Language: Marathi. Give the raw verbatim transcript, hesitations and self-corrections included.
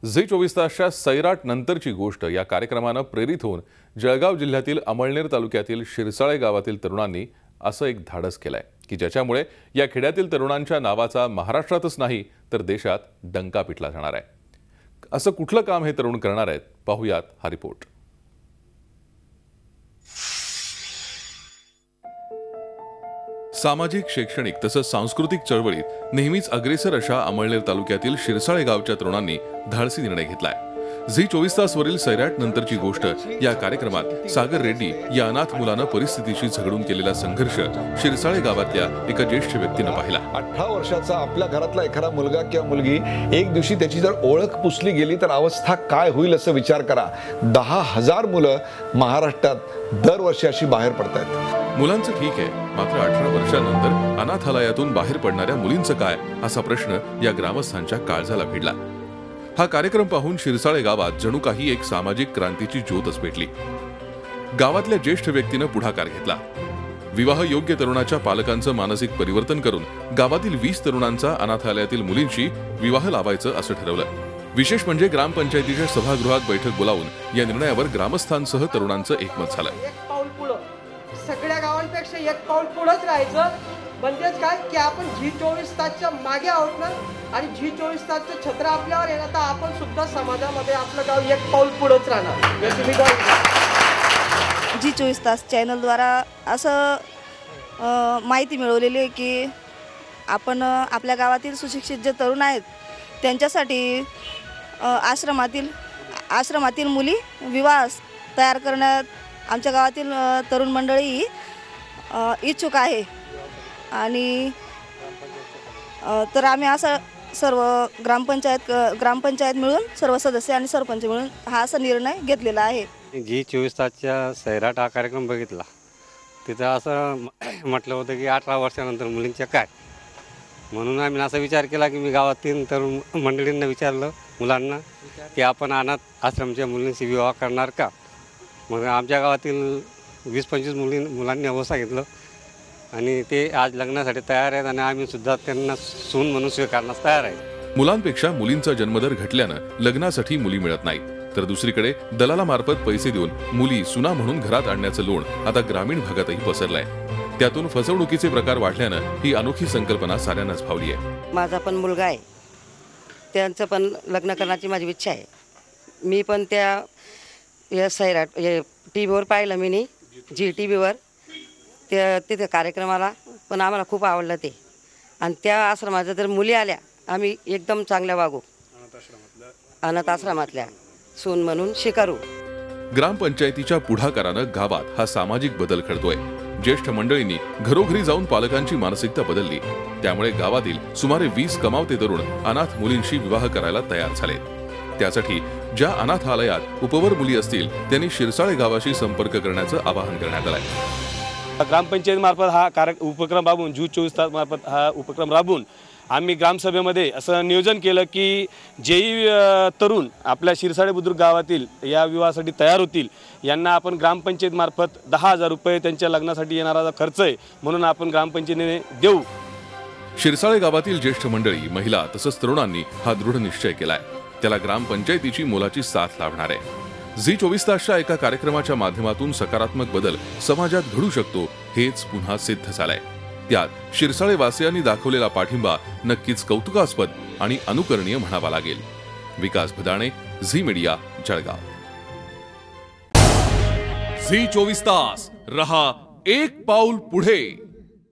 झी चोवीस तासच्या सैराट नंतरची गोष्ट या कार्यक्रमानं प्रेरित होऊन जळगाव जिल्ह्यातील अमळनेर तालुक्यातील शिरसाळे गावातील तरुणांनी असं एक धाडस केलंय की ज्याच्यामुळे या खेड्यातील तरुणांच्या नावाचा महाराष्ट्रातच नाही तर देशात डंका पिटला जाणार आहे। असं कुठलं काम हे तरुण करणार आहेत, पाहूयात हा रिपोर्ट। सामाजिक, शैक्षणिक तसंच सांस्कृतिक चळवळीत नेहमीच अग्रेसर अशा अमळनेर तालुक्यातील शिरसाळे गावच्या तरुणांनी धाडसी निर्णय घेतलाय। झी चोवीस तास वरील सैराट नंतरची गोष्ट या कार्यक्रमात सागर रेड्डी या अनाथ मुलानं परिस्थितीशी झगडून केलेला संघर्ष शिरसाळे गावातल्या एका ज्येष्ठ व्यक्तीनं पाहिला। अठरा वर्षाचा आपल्या घरातला एखादा मुलगा किंवा मुलगी एक दिवशी त्याची जर ओळख पुसली गेली तर अवस्था काय होईल असं विचार करा। दहा हजार मुलं महाराष्ट्रात दरवर्षी अशी बाहेर पडतात। मुलांचं ठीक आहे, मात्र अठरा वर्षांनंतर अनाथालयातून बाहेर पडणाऱ्या मुलींचं काय असा प्रश्न या ग्रामस्थांच्या काळजाला भिडला। हा कार्यक्रम पाहून शिरसाळे गावात जणू काही एक सामाजिक क्रांतीची ज्योतच पेटली। गावातल्या ज्येष्ठ व्यक्तीनं पुढाकार घेतला। विवाह योग्य तरुणाच्या पालकांचं मानसिक परिवर्तन करून गावातील वीस तरुणांचा अनाथालयातील मुलींशी विवाह लावायचं असं ठरवलं। विशेष म्हणजे ग्रामपंचायतीच्या सभागृहात बैठक बोलावून या निर्णयावर ग्रामस्थांसह तरुणांचं एकमत झालं। सगळ्या गावांपेक्षा एक पाऊल पुढेच राहायचं, म्हणजेच काय की आपण झी चोवीस तासच्या मागे आहोत ना, आणि झी चोवीस तासचं छत्र आपल्यावर आहे ना, तर आपण सुद्धा समाजामध्ये आपलं गाव एक पाऊल पुढेच राहणार। झी चोवीस तास चॅनलद्वारा असं माहिती मिळवलेली आहे की आपण आपल्या गावातील सुशिक्षित जे तरुण आहेत त्यांच्यासाठी आश्रमातील आश्रमातील मुली विवाह तयार करण्यात आमच्या गावातील तरुण मंडळी इच्छुक आहे। आणि तर आम्ही असं सर्व ग्रामपंचायत ग्रामपंचायत मिळून सर्व सदस्य आणि सरपंच मिळून हा असा निर्णय घेतलेला आहे। झी चोवीस तासच्या सैराट हा कार्यक्रम बघितला, तिथं असं म्हटलं होतं की अठरा वर्षानंतर मुलींच्या काय, म्हणून आम्ही असा विचार केला की मी गावातील तरुण मंडळींना विचारलं मुलांना की आपण अनाथ आश्रमच्या मुलींशी विवाह करणार का। मग आमच्या गावातील वीस पंचवीस मुली मुलांनी अवस्था घेतलं आणि ते आज लग्नासाठी तयार आहेत आणि आम्ही सुद्धा त्यांना सून म्हणून स्वीकारण्यास तयार आहे। मुलांपेक्षा मुलींचा जन्मदर घटल्यानं लग्नासाठी मुली मिळत नाहीत, तर दुसरीकडे दलालामार्फत पैसे देऊन मुली सुना म्हणून घरात आणण्याचं लोण आता ग्रामीण भागातही पसरलंय। त्यातून फसवणुकीचे प्रकार वाढल्यानं ही अनोखी संकल्पना साऱ्यांनाच भावली आहे। माझा पण मुलगा आहे, त्यांचं पण लग्न करण्याची माझी इच्छा आहे। मी पण त्या या सैराट टी व्हीवर पाहिलं, मी नी जी टी व्हीवर त्या तिथे कार्यक्रमाला पण आम्हाला खूप आवडलं ते, आणि त्या आश्रमाच्या जर मुली आल्या आम्ही एकदम चांगल्या वागू, अनाथ आश्रमातल्या सून म्हणून स्वीकारू। ग्रामपंचायतीच्या पुढाकारानं गावात हा सामाजिक बदल घडतोय। ज्येष्ठ मंडळींनी घरोघरी जाऊन पालकांची मानसिकता बदलली, त्यामुळे गावातील सुमारे वीस कमावते तरुण अनाथ मुलींशी विवाह करायला तयार झाले। त्यासाठी ज्या अनाथालयात उपवर मुली असतील त्यांनी शिरसाळे गावाशी संपर्क करण्याचं आवाहन करण्यात आलंय। ग्रामपंचायत मार्फत हा कार्य उपक्रम राबवून झी चोवीस तास मार्फत हा उपक्रम राबवून आम्ही ग्रामसभेमध्ये असं नियोजन केलं की जेही तरुण आपल्या शिरसाळे बुद्रुक गावातील या विवाहासाठी तयार होतील यांना आपण ग्रामपंचायत मार्फत दहा हजार रुपये त्यांच्या लग्नासाठी येणारा खर्च आहे म्हणून आपण ग्रामपंचायतीने देऊ। शिरसाळे गावातील ज्येष्ठ मंडळी, महिला तसंच तरुणांनी हा दृढ निश्चय केलाय, त्याला ग्रामपंचायतीची मोलाची साथ लाभणार आहे। झी चोवीस तासच्या एका कार्यक्रमाच्या माध्यमातून सकारात्मक बदल समाजात घडू शकतो हेच पुन्हा सिद्ध झालंय। त्यात शिरसाळे वासियांनी दाखवलेला पाठिंबा नक्कीच कौतुकास्पद आणि अनुकरणीय म्हणावा लागेल। Vikas Bhadane, Zee media, Jalgaon. Zee चोवीस तास रहा एक पाऊल पुढे।